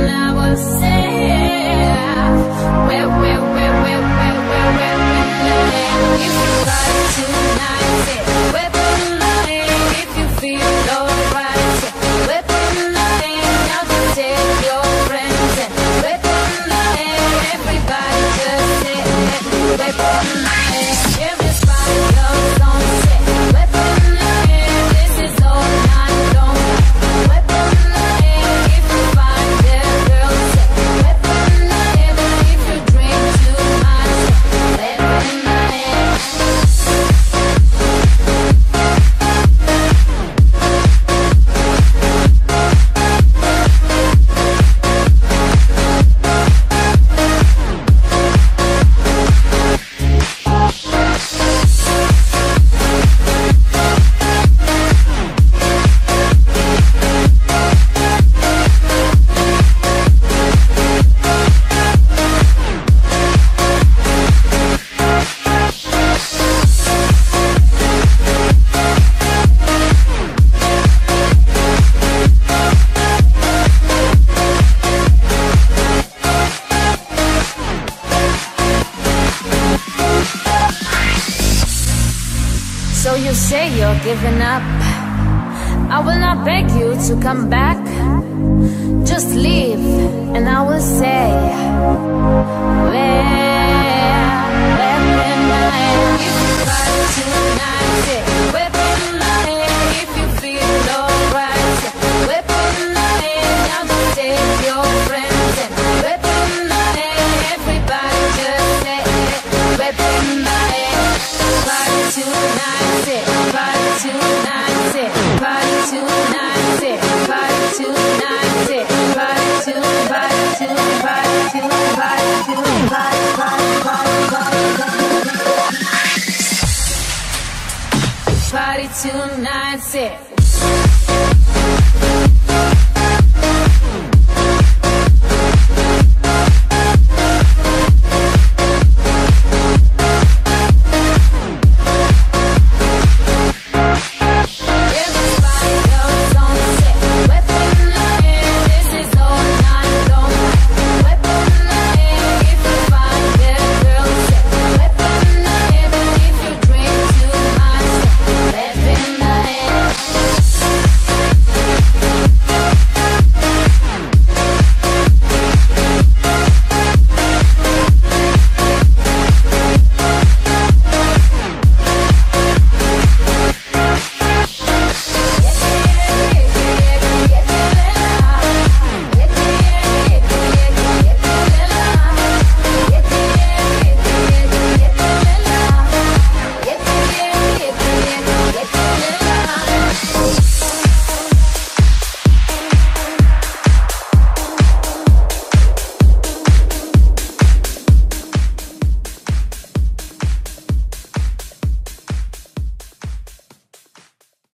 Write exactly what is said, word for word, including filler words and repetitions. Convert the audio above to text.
and I will say, where, where, where, where, where, where, where, where, if you party tonight, say, where, if you feel alright, where, now just take your friends and where, everybody just say, where, every spot goes on, say, where, this is all night long, where, if you find the girl, say, where, if you drink too much, where, so you say you're giving up. I will not beg you to come back. Just leave and I will say, where, where am I? If you party tonight, say, where am I? If you feel alright, say, where am I? Now just take your friends and where am I? Everybody just say, where am I? Party tonight, say, party tonight, say, party tonight, say, party tonight, say, party to, party to, party to, party to, party, party, party, party, party, party tonight, say.